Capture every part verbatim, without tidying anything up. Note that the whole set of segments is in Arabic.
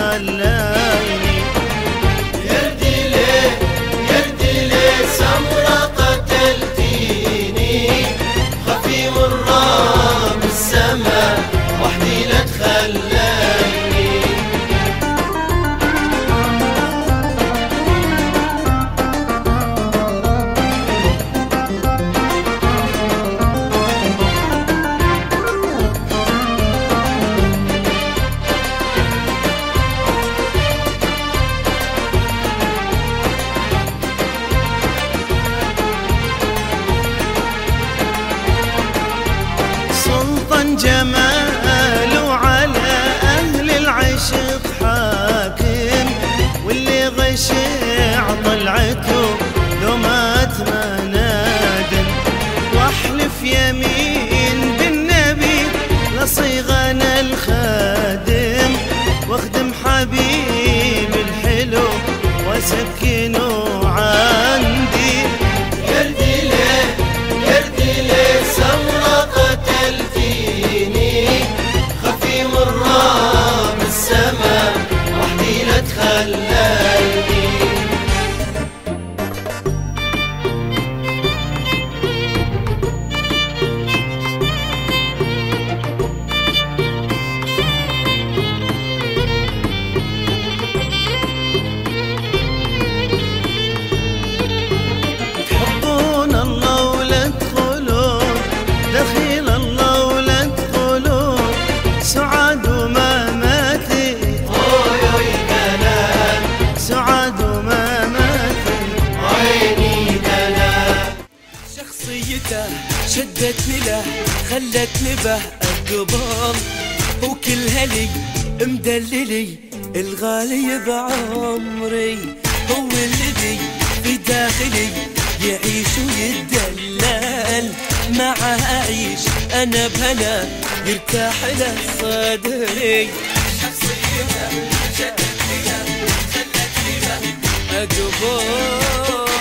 خلاني. يردي ليه يردي ليه سمرة قتلتيني، خفي والراب السما وحدي لا تخلاني. جمال وعلى أهل العشق حاكم، واللي غشع طلعته لو مات ما نادم. واحلف يمين بالنبي لصيغنا الخادم، واخدم حبيب الحلو وسكنه عندي. يردي ليه يردي ليه سمرة قتلتيني، خفي والراب السما وحدي لا تخلاني. تحبون الله ولا تدخلون، دخيل الله ولا تدخلون، سعاد وما ماتي اوي اوي دلال، سعاد وما ماتي عيني دلال. شخصيته شدتني له خلتني به القبال، وكلها لي مدللي الغالي بعمري، هو الذي في داخلي يعيش ويتدلل، معه أعيش أنا بهنا يرتاح له صدري. شخصيته شدتني له خلتني به أقبال،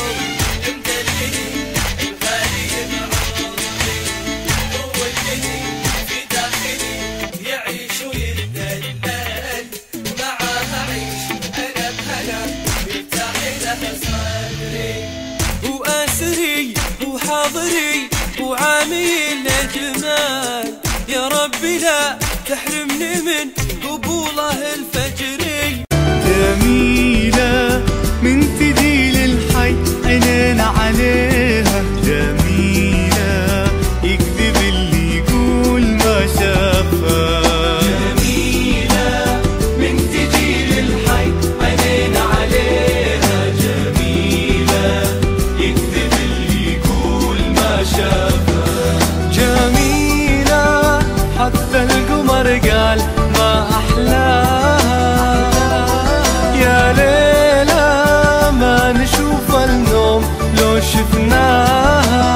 وأسري وحاضري وعامل الجمال، يا ربي لا تحرمني من قبوله الفجري. جميلة من تجي للحي عينينا عليها، جميلة يكذب اللي يقول ما شافها. جميلة من تجي للحي عينينا عليها، جميلة يكذب اللي يقول ما شافها. جميلة حتى القمر قال ما أحلاها، يا ليلى ما نشوف النوم لو شفناها.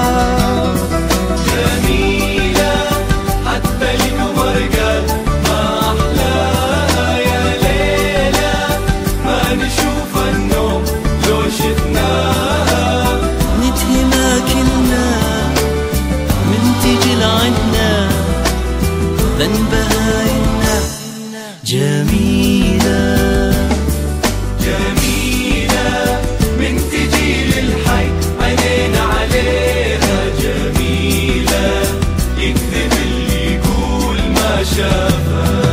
جميلة حتى القمر قال ما أحلاها، يا ليلى ما نشوف النوم لو شفناها. ندهي ما كلنا من تجي لعنا ذنبها إنا جميلة. جميلة من تجي للحي عينينا عليها، جميلة يكذب اللي يقول ما شافها.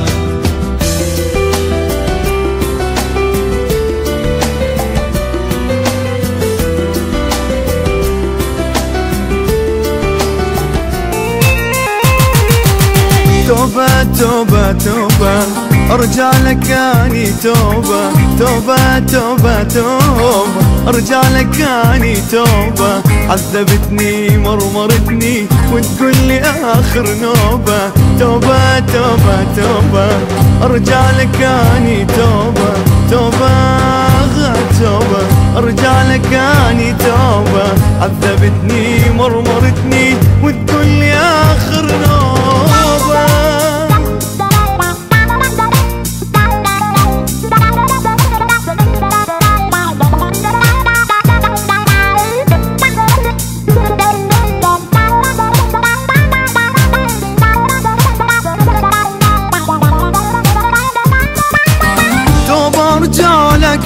توبة توبة توبة ارجع لك اني توبة، توبة توبة توبة ارجع لك اني توبة. عذبتني مرمرتني وتقول لي اخر نوبة، توبة توبة توبة ارجع لك اني توبة، توبة توبة ارجع لك اني توبة. عذبتني مرمرتني وتقول لي اخر نوبة.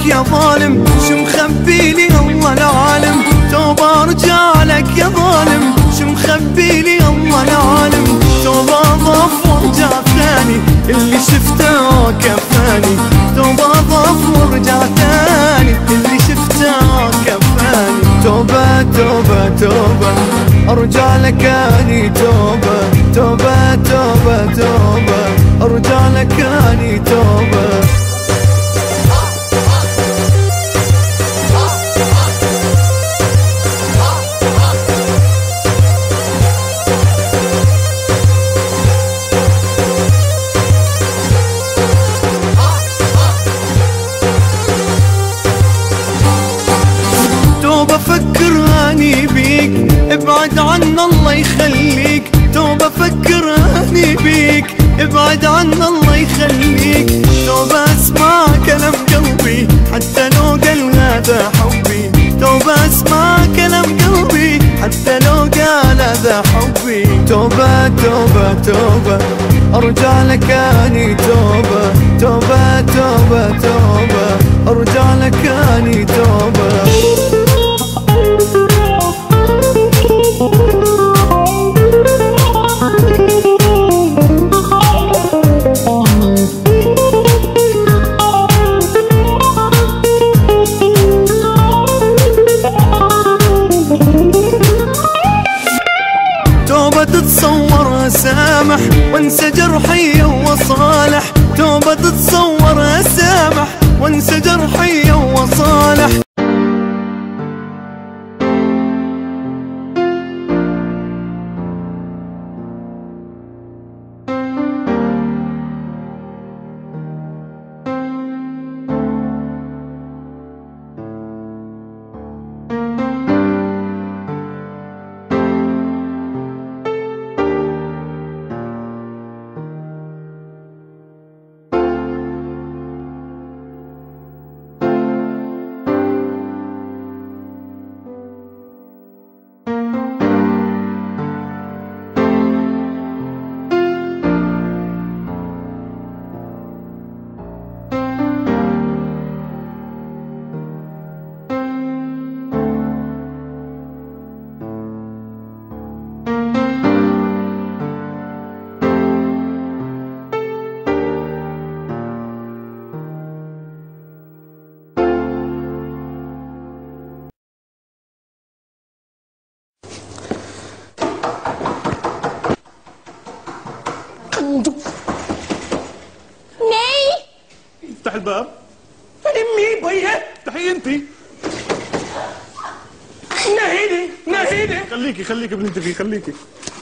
يا ظالم شو مخبي لي الله العالم توبة ارجع لك يا ظالم شو مخبي لي الله العالم توبة ضف وارجع ثاني اللي شفته كفاني توبة ضف وارجع ثاني اللي شفته كفاني توبة توبة توبة ارجع لك اني توبة توبة توبة توبة ارجع لك اني توبة توبة فكر اني بيك ابعد عنا الله يخليك توبة فكر اني بيك ابعد عنا الله يخليك توبة اسمع كلام قلبي حتى لو قال هذا حبي توبة اسمع كلام قلبي حتى لو قال هذا حبي توبة توبة توبة ارجع لك اني توبة توبة توبة توبة ارجع لك اني توبة توبة تتصور اسامح وانسى جرحي وصالح توبة تتصور اسامح وانسى جرحي وصالح ناي افتح الباب. امي بيا افتحي انت. نهيني نهيني خليكي خليكي بنتي فيه خليكي.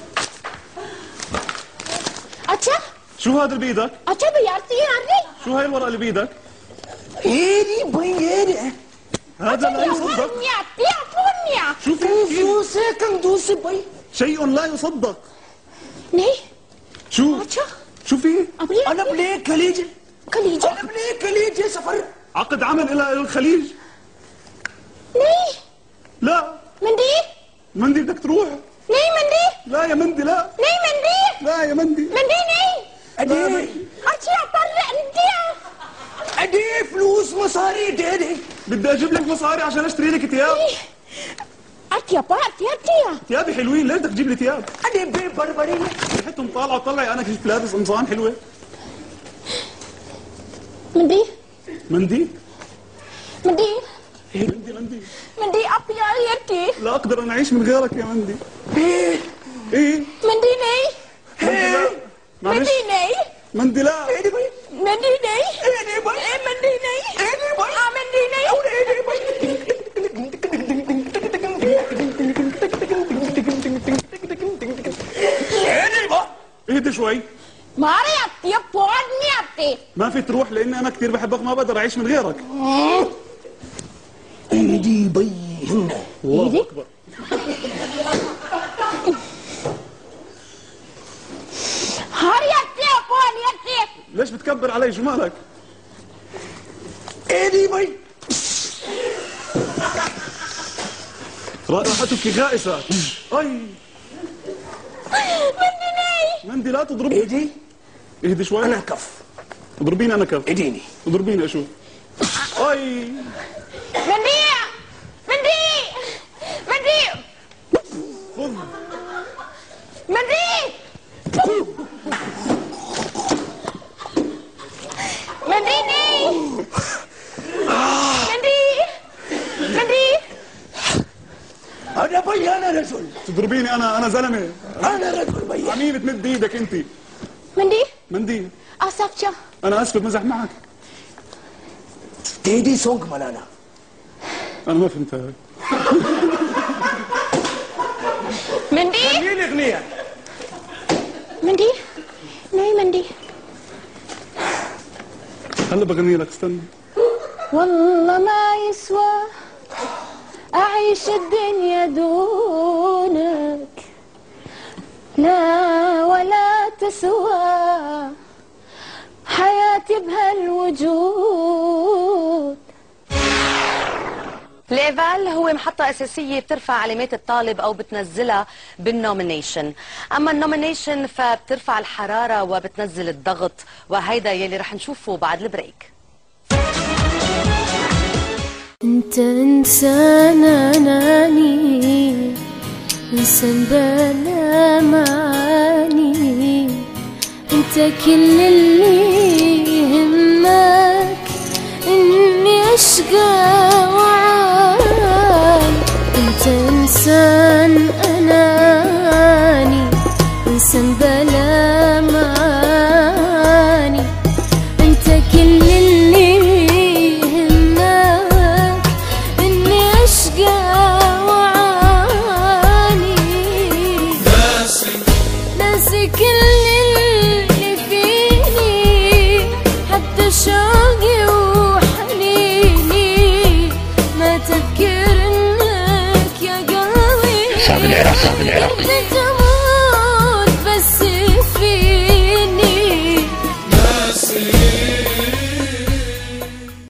अच्छा شو هذا اللي بايدك؟ अच्छा بيارتي يعني شو هاي الورقة اللي بايدك؟ ايدي بياري هذا لا يصدق. بونيا بيا بونيا شو في؟ دوسي كان دوسي بي شيء لا يصدق. ني شو؟ अच्छा شو في؟ انا بلي خليج خليج انا بلي خليج سفر عقد عمل الى الخليج؟ ني لا مندي مندي بدك تروح؟ ني مندي لا يا مندي لا. ني مندي لا يا مندي. مندي ني ادي اچي اطلع انت ادي فلوس مصاري ديدي بدي اجيب لك مصاري عشان اشتري لك ثياب. اتيا با اتيا ثيابي حلوين ليش بدك تجيب لي ثياب؟ ادي بي بربري ريحتهم طالعه طلعي انا كنت لابس قمصان حلوه. مندي مندي؟ مندي مندي مندي مندي ابيا يرتي لا اقدر انا اعيش من غيرك يا مندي. ايه ايه؟ مندي ني مندي لا معلش. مندي ني مندي لا. ادي بي مندي ني ادي بي ايه مندي ني ادي بي اه مندي ني ادي بي ادي بي اهدي شوي. ماري اتيا بوني اتي ما في تروح لاني انا كثير بحبك ما بقدر اعيش من غيرك. ادي بي هنا الله اكبر. هاري اتيا بوني اتي ليش بتكبر علي شو مالك؟ ادي بي رائحتك غائسة. اي مندي ني مندي لا تضربني. ادي اهدي شوي. انا كف اضربيني انا كف. اديني اضربيني اشوف. اي منديع منديع منديع خذ منديع منديني منديع منديع انا بي انا رجل تضربيني انا انا زلمه انا رجل بي عمين بتمد ايدك انت منديع منديل اسف انا اسف بمزح معك تيدي سونك ملانا انا ما فهمتها منديع مين اغنيه منديع ناي منديع هلا بغني لك استنى والله ما يسوى أعيش الدنيا دونك لا ولا تسوى حياتي بهالوجود. ليفل هو محطة أساسية بترفع علامات الطالب أو بتنزلها بالنومينيشن، أما النومينيشن فبترفع الحرارة وبتنزل الضغط، وهيدا يلي رح نشوفه بعد البريك. انت انسان اناني، انسان بلا معاني، انت كل اللي يهمك اني اشقى وعاني. انت انسان اناني، انسان بلا معاني، انت كل اللي يهمك اني اشقى وعاني. ناسي ناسي كل اللي فيني، حتى شوقي وحنيني، ما تذكر انك يا قلبي صعب العراق صعب العراق